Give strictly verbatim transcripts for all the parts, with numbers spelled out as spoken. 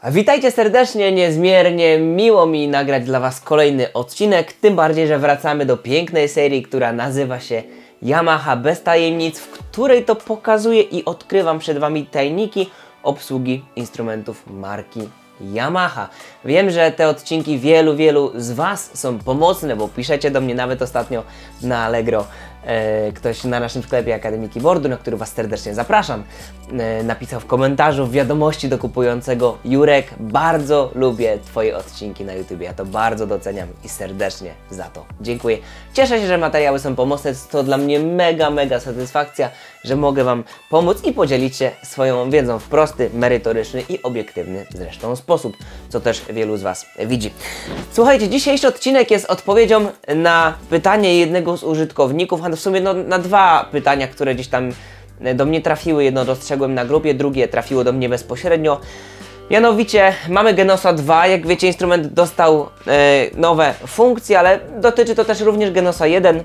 Witajcie serdecznie, niezmiernie miło mi nagrać dla Was kolejny odcinek, tym bardziej, że wracamy do pięknej serii, która nazywa się Yamaha bez tajemnic, w której to pokazuję i odkrywam przed Wami tajniki obsługi instrumentów marki Yamaha. Wiem, że te odcinki wielu, wielu z Was są pomocne, bo piszecie do mnie nawet ostatnio na Allegro. E, ktoś na naszym sklepie Akademii Keyboardu, na który Was serdecznie zapraszam, e, napisał w komentarzu w wiadomości do kupującego: Jurek, bardzo lubię Twoje odcinki na YouTube. Ja to bardzo doceniam i serdecznie za to dziękuję. Cieszę się, że materiały są pomocne. To dla mnie mega, mega satysfakcja, że mogę Wam pomóc i podzielić się swoją wiedzą w prosty, merytoryczny i obiektywny zresztą sposób, co też wielu z Was widzi. Słuchajcie, dzisiejszy odcinek jest odpowiedzią na pytanie jednego z użytkowników, a w sumie no, na dwa pytania, które gdzieś tam do mnie trafiły. Jedno dostrzegłem na grupie, drugie trafiło do mnie bezpośrednio. Mianowicie mamy Genosa dwa, jak wiecie, instrument dostał e, nowe funkcje, ale dotyczy to też również Genosa jeden.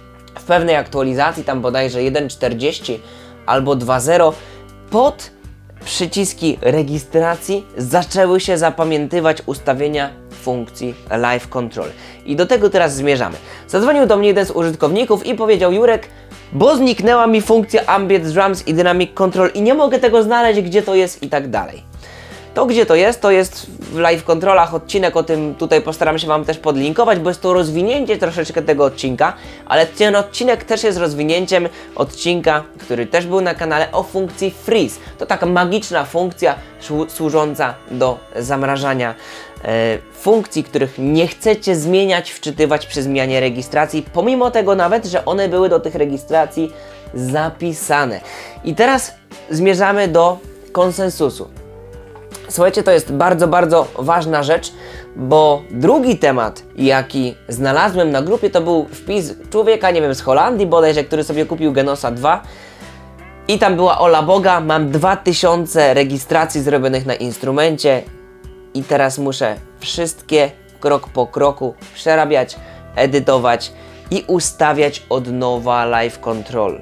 W pewnej aktualizacji, tam bodajże jeden czterdzieści albo dwa zero, pod przyciski rejestracji zaczęły się zapamiętywać ustawienia funkcji Live Control. I do tego teraz zmierzamy. Zadzwonił do mnie jeden z użytkowników i powiedział: Jurek, bo zniknęła mi funkcja Ambient Drums i Dynamic Control i nie mogę tego znaleźć, gdzie to jest i tak dalej. To, gdzie to jest, to jest w Live Controlach. Odcinek o tym tutaj postaram się Wam też podlinkować, bo jest to rozwinięcie troszeczkę tego odcinka, ale ten odcinek też jest rozwinięciem odcinka, który też był na kanale, o funkcji Freeze. To taka magiczna funkcja służąca do zamrażania e, funkcji, których nie chcecie zmieniać, wczytywać przy zmianie rejestracji, pomimo tego nawet, że one były do tych rejestracji zapisane. I teraz zmierzamy do konsensusu. Słuchajcie, to jest bardzo, bardzo ważna rzecz, bo drugi temat, jaki znalazłem na grupie, to był wpis człowieka, nie wiem, z Holandii bodajże, który sobie kupił Genosa dwa i tam była: ola Boga, mam dwa tysiące rejestracji zrobionych na instrumencie i teraz muszę wszystkie krok po kroku przerabiać, edytować i ustawiać od nowa Live Control.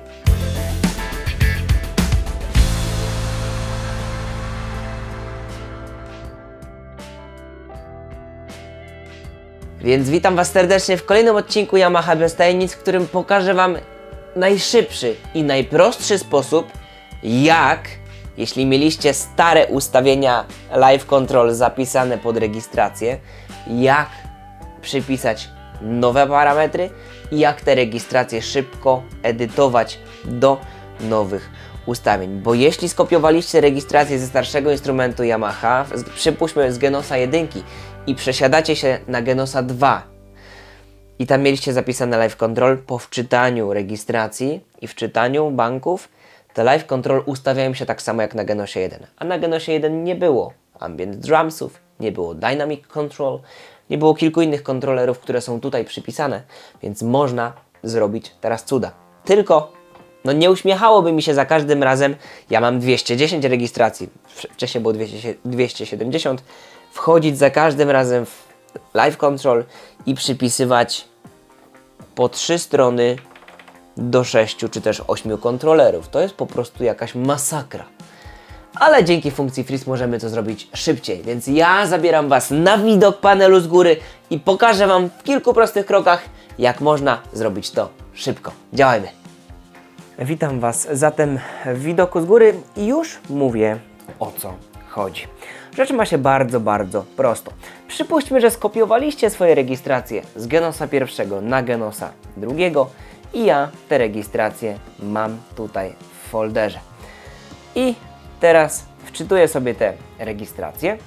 Więc witam Was serdecznie w kolejnym odcinku Yamaha bez tajemnic, w którym pokażę Wam najszybszy i najprostszy sposób, jak, jeśli mieliście stare ustawienia Live Control zapisane pod rejestrację, jak przypisać nowe parametry i jak te rejestracje szybko edytować do nowych ustawień. Bo jeśli skopiowaliście rejestrację ze starszego instrumentu Yamaha, przypuśćmy z Genosa jeden, i przesiadacie się na Genosa dwa i tam mieliście zapisane Live Control, po wczytaniu rejestracji i wczytaniu banków, te Live Control ustawiają się tak samo jak na Genosie jeden. A na Genosie jeden nie było Ambient Drumsów, nie było Dynamic Control, nie było kilku innych kontrolerów, które są tutaj przypisane, więc można zrobić teraz cuda. Tylko no nie uśmiechałoby mi się za każdym razem, ja mam dwieście dziesięć rejestracji, wcześniej było dwieście siedemdziesiąt, wchodzić za każdym razem w Live Control i przypisywać po trzy strony do sześciu czy też ośmiu kontrolerów. To jest po prostu jakaś masakra. Ale dzięki funkcji Freeze możemy to zrobić szybciej, więc ja zabieram Was na widok panelu z góry i pokażę Wam w kilku prostych krokach, jak można zrobić to szybko. Działajmy! Witam Was zatem w widoku z góry i już mówię, o co chodzi. Rzecz ma się bardzo, bardzo prosto. Przypuśćmy, że skopiowaliście swoje rejestracje z Genosa pierwszego na Genosa drugiego i ja te rejestracje mam tutaj w folderze. I teraz wczytuję sobie te rejestracje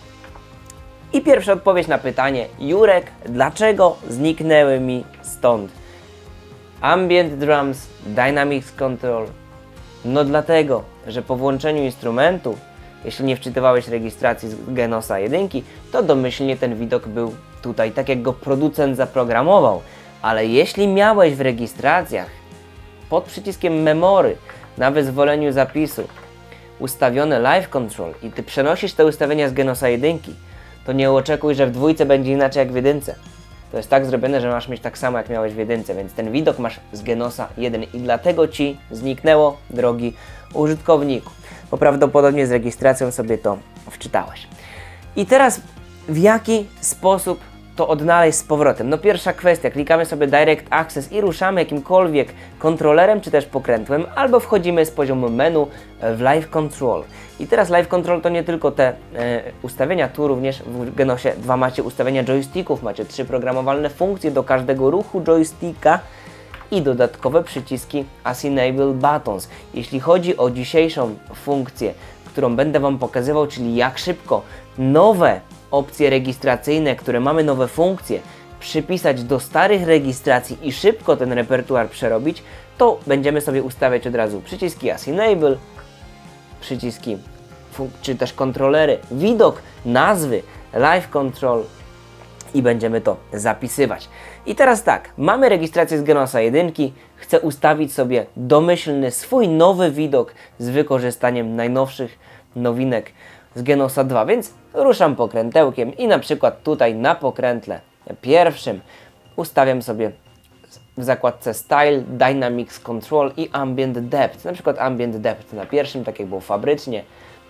i pierwsza odpowiedź na pytanie: Jurek, dlaczego zniknęły mi stąd Ambient Drums, Dynamics Control? No dlatego, że po włączeniu instrumentu, jeśli nie wczytywałeś rejestracji z Genosa jeden, to domyślnie ten widok był tutaj, tak jak go producent zaprogramował. Ale jeśli miałeś w rejestracjach pod przyciskiem Memory na wyzwoleniu zapisu ustawione Live Control i Ty przenosisz te ustawienia z Genosa jeden, to nie oczekuj, że w dwójce będzie inaczej jak w jedynce. To jest tak zrobione, że masz mieć tak samo jak miałeś w jedynce, więc ten widok masz z Genosa jeden i dlatego Ci zniknęło, drogi użytkowniku, bo prawdopodobnie z rejestracją sobie to wczytałeś. I teraz w jaki sposób to odnaleźć z powrotem? No pierwsza kwestia, klikamy sobie Direct Access i ruszamy jakimkolwiek kontrolerem czy też pokrętłem, albo wchodzimy z poziomu menu w Live Control. I teraz Live Control to nie tylko te e, ustawienia, tu również w Genosie dwa macie ustawienia joysticków, macie trzy programowalne funkcje do każdego ruchu joysticka i dodatkowe przyciski As Enable Buttons. Jeśli chodzi o dzisiejszą funkcję, którą będę Wam pokazywał, czyli jak szybko nowe opcje rejestracyjne, które mamy nowe funkcje, przypisać do starych rejestracji i szybko ten repertuar przerobić, to będziemy sobie ustawiać od razu przyciski As Enable, przyciski czy też kontrolery, widok, nazwy, Live Control i będziemy to zapisywać. I teraz tak, mamy rejestrację z Genosa jeden, chcę ustawić sobie domyślny swój nowy widok z wykorzystaniem najnowszych nowinek z Genosa dwa, więc ruszam pokrętełkiem i na przykład tutaj na pokrętle pierwszym ustawiam sobie w zakładce Style, Dynamics Control i Ambient Depth, na przykład Ambient Depth na pierwszym, tak jak było fabrycznie.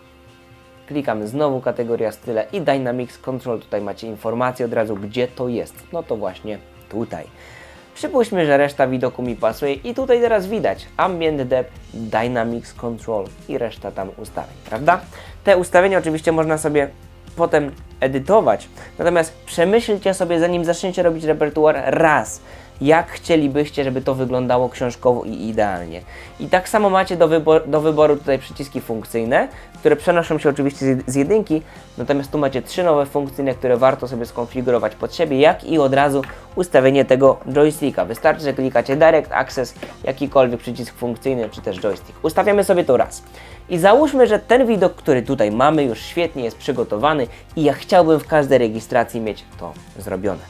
Klikamy znowu kategoria style i Dynamics Control, tutaj macie informację od razu, gdzie to jest, no to właśnie tutaj. Przypuśćmy, że reszta widoku mi pasuje i tutaj teraz widać Ambient Depth, Dynamics Control i reszta tam ustawień, prawda? Te ustawienia oczywiście można sobie potem edytować, natomiast przemyślcie sobie, zanim zaczniecie robić repertuar, raz, jak chcielibyście, żeby to wyglądało książkowo i idealnie. I tak samo macie do, wybor do wyboru tutaj przyciski funkcyjne, które przenoszą się oczywiście z, z jedynki, natomiast tu macie trzy nowe funkcyjne, które warto sobie skonfigurować pod siebie, jak i od razu ustawienie tego joysticka. Wystarczy, że klikacie Direct Access, jakikolwiek przycisk funkcyjny, czy też joystick. Ustawiamy sobie to raz. I załóżmy, że ten widok, który tutaj mamy, już świetnie jest przygotowany i ja chciałbym w każdej rejestracji mieć to zrobione.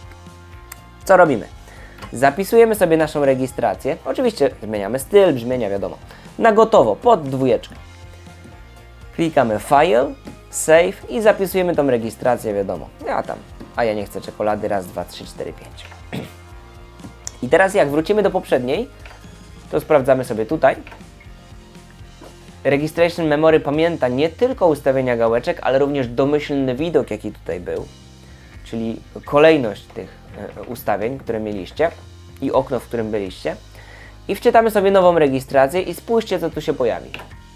Co robimy? Zapisujemy sobie naszą rejestrację, oczywiście zmieniamy styl, brzmienia, wiadomo, na gotowo, pod dwójeczkę. Klikamy File, Save i zapisujemy tą rejestrację, wiadomo, ja tam, a ja nie chcę czekolady, raz, dwa, trzy, cztery, pięć. I teraz jak wrócimy do poprzedniej, to sprawdzamy sobie tutaj. Registration Memory pamięta nie tylko ustawienia gałeczek, ale również domyślny widok, jaki tutaj był, czyli kolejność tych ustawień, które mieliście i okno, w którym byliście. I wczytamy sobie nową rejestrację i spójrzcie, co tu się pojawi.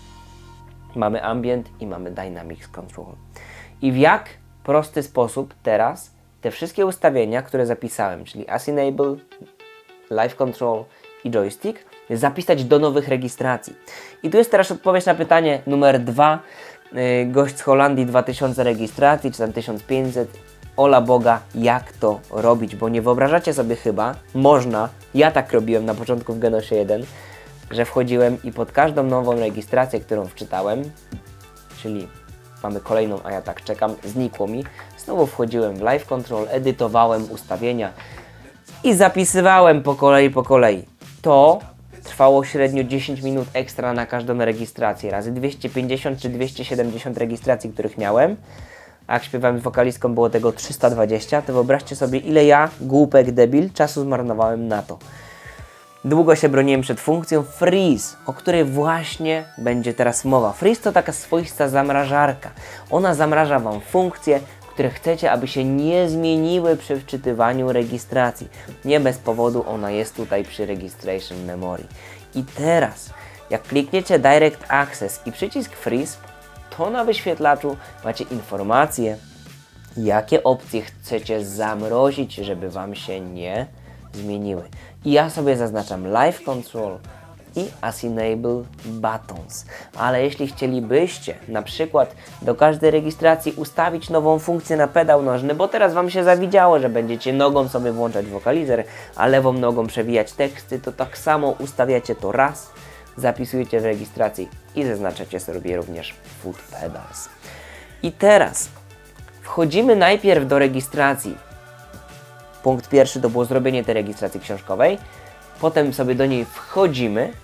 Mamy Ambient i mamy Dynamics Control. I w jak prosty sposób teraz te wszystkie ustawienia, które zapisałem, czyli As Enable, Live Control i Joystick, zapisać do nowych rejestracji. I tu jest teraz odpowiedź na pytanie numer dwa. Gość z Holandii, dwa tysiące rejestracji, czy tam tysiąc pięćset. Ola Boga, jak to robić, bo nie wyobrażacie sobie chyba, można, ja tak robiłem na początku w Genosie jeden, że wchodziłem i pod każdą nową rejestrację, którą wczytałem, czyli mamy kolejną, a ja tak czekam, znikło mi, znowu wchodziłem w Live Control, edytowałem ustawienia i zapisywałem po kolei, po kolei. To trwało średnio dziesięć minut ekstra na każdą rejestrację, razy dwieście pięćdziesiąt czy dwieście siedemdziesiąt rejestracji, których miałem. A jak śpiewałem z wokalistką, było tego trzysta dwadzieścia, to wyobraźcie sobie, ile ja, głupek, debil, czasu zmarnowałem na to. Długo się broniłem przed funkcją Freeze, o której właśnie będzie teraz mowa. Freeze to taka swoista zamrażarka. Ona zamraża Wam funkcje, które chcecie, aby się nie zmieniły przy wczytywaniu rejestracji. Nie bez powodu ona jest tutaj przy Registration Memory. I teraz, jak klikniecie Direct Access i przycisk Freeze, to na wyświetlaczu macie informacje, jakie opcje chcecie zamrozić, żeby Wam się nie zmieniły. I ja sobie zaznaczam Live Control i As Enable Buttons. Ale jeśli chcielibyście na przykład do każdej rejestracji ustawić nową funkcję na pedał nożny, bo teraz Wam się zawidziało, że będziecie nogą sobie włączać wokalizer, a lewą nogą przewijać teksty, to tak samo ustawiacie to raz, zapisujecie w rejestracji i zaznaczacie sobie również Foot Pedals. I teraz wchodzimy najpierw do rejestracji. Punkt pierwszy to było zrobienie tej rejestracji książkowej. Potem sobie do niej wchodzimy.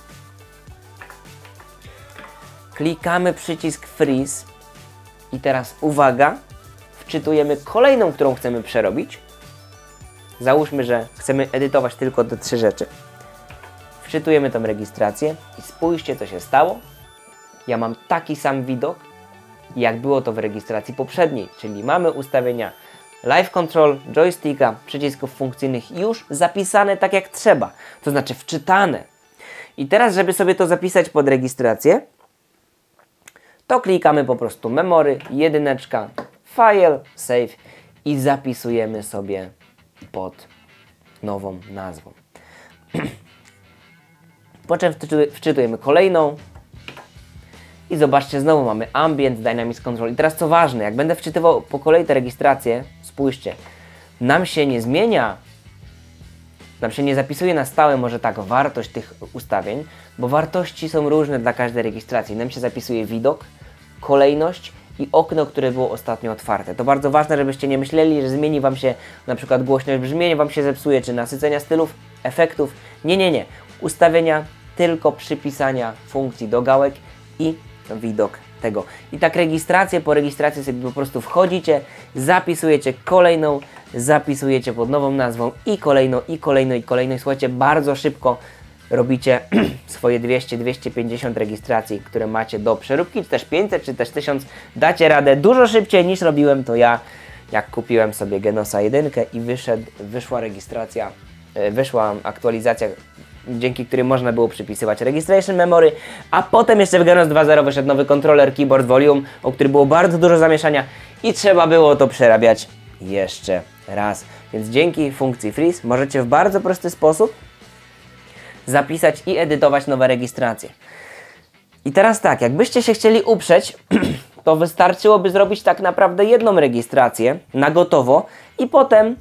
Klikamy przycisk Freeze. I teraz uwaga, wczytujemy kolejną, którą chcemy przerobić. Załóżmy, że chcemy edytować tylko te trzy rzeczy. Wczytujemy tą rejestrację i spójrzcie, co się stało. Ja mam taki sam widok jak było to w rejestracji poprzedniej, czyli mamy ustawienia Live Control, joysticka, przycisków funkcyjnych już zapisane tak jak trzeba, to znaczy wczytane. I teraz, żeby sobie to zapisać pod rejestrację, to klikamy po prostu Memory, jedyneczka, File, Save i zapisujemy sobie pod nową nazwą. Po czym wczytujemy kolejną i zobaczcie, znowu mamy Ambient, Dynamics Control. I teraz co ważne, jak będę wczytywał po kolei te rejestracje, spójrzcie, nam się nie zmienia, nam się nie zapisuje na stałe może tak wartość tych ustawień, bo wartości są różne dla każdej rejestracji. Nam się zapisuje widok, kolejność i okno, które było ostatnio otwarte. To bardzo ważne, żebyście nie myśleli, że zmieni Wam się na przykład głośność brzmienia, Wam się zepsuje, czy nasycenia stylów, efektów. Nie, nie, nie. Ustawienia tylko przypisania funkcji do gałek i widok tego. I tak rejestrację po rejestracji sobie po prostu wchodzicie, zapisujecie kolejną, zapisujecie pod nową nazwą i kolejną, i kolejną, i kolejną. I słuchajcie, bardzo szybko robicie swoje dwieście do dwustu pięćdziesięciu rejestracji, które macie do przeróbki, czy też pięćset, czy też tysiąc. Dacie radę dużo szybciej niż robiłem to ja, jak kupiłem sobie Genosa jeden i wyszedł, wyszła rejestracja, wyszła aktualizacja, dzięki której można było przypisywać Registration Memory, a potem jeszcze w Genos dwa zero wyszedł nowy kontroler Keyboard Volume, o który było bardzo dużo zamieszania i trzeba było to przerabiać jeszcze raz. Więc dzięki funkcji Freeze możecie w bardzo prosty sposób zapisać i edytować nowe rejestracje. I teraz tak, jakbyście się chcieli uprzeć, to wystarczyłoby zrobić tak naprawdę jedną rejestrację na gotowo i potem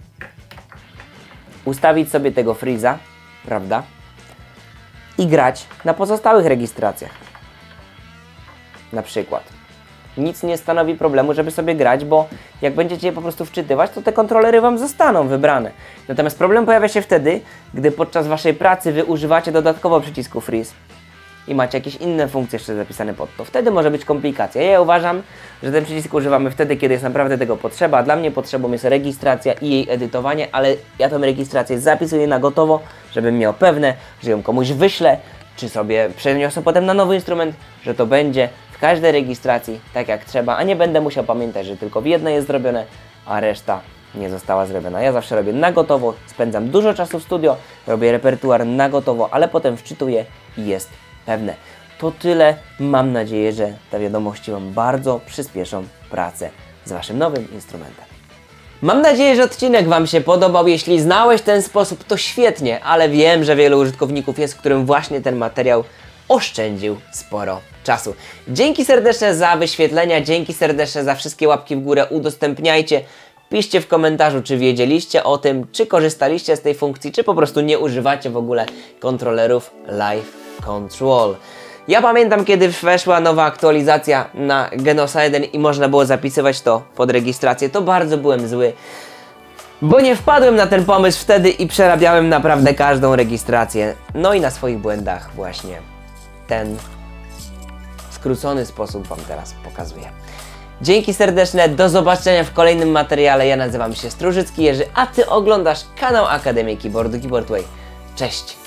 ustawić sobie tego Freeza, prawda? I grać na pozostałych rejestracjach. Na przykład. Nic nie stanowi problemu, żeby sobie grać, bo jak będziecie je po prostu wczytywać, to te kontrolery Wam zostaną wybrane. Natomiast problem pojawia się wtedy, gdy podczas Waszej pracy Wy używacie dodatkowo przycisku Freeze i macie jakieś inne funkcje jeszcze zapisane pod to. Wtedy może być komplikacja. Ja uważam, że ten przycisk używamy wtedy, kiedy jest naprawdę tego potrzeba. Dla mnie potrzebą jest rejestracja i jej edytowanie, ale ja tę rejestrację zapisuję na gotowo, żebym miał pewne, że ją komuś wyślę, czy sobie przeniosę potem na nowy instrument, że to będzie w każdej rejestracji tak jak trzeba, a nie będę musiał pamiętać, że tylko w jednej jest zrobione, a reszta nie została zrobiona. Ja zawsze robię na gotowo, spędzam dużo czasu w studio, robię repertuar na gotowo, ale potem wczytuję i jest pewne. To tyle. Mam nadzieję, że te wiadomości Wam bardzo przyspieszą pracę z Waszym nowym instrumentem. Mam nadzieję, że odcinek Wam się podobał. Jeśli znałeś ten sposób, to świetnie, ale wiem, że wielu użytkowników jest, którym właśnie ten materiał oszczędził sporo czasu. Dzięki serdeczne za wyświetlenia, dzięki serdeczne za wszystkie łapki w górę, udostępniajcie. Piszcie w komentarzu, czy wiedzieliście o tym, czy korzystaliście z tej funkcji, czy po prostu nie używacie w ogóle kontrolerów Live Control. Ja pamiętam, kiedy weszła nowa aktualizacja na Genosa jeden i można było zapisywać to pod rejestrację, to bardzo byłem zły, bo nie wpadłem na ten pomysł wtedy i przerabiałem naprawdę każdą rejestrację. No i na swoich błędach właśnie ten skrócony sposób Wam teraz pokazuję. Dzięki serdeczne, do zobaczenia w kolejnym materiale. Ja nazywam się Strużycki Jerzy, a Ty oglądasz kanał Akademii Keyboardu Keyboard Way. Cześć!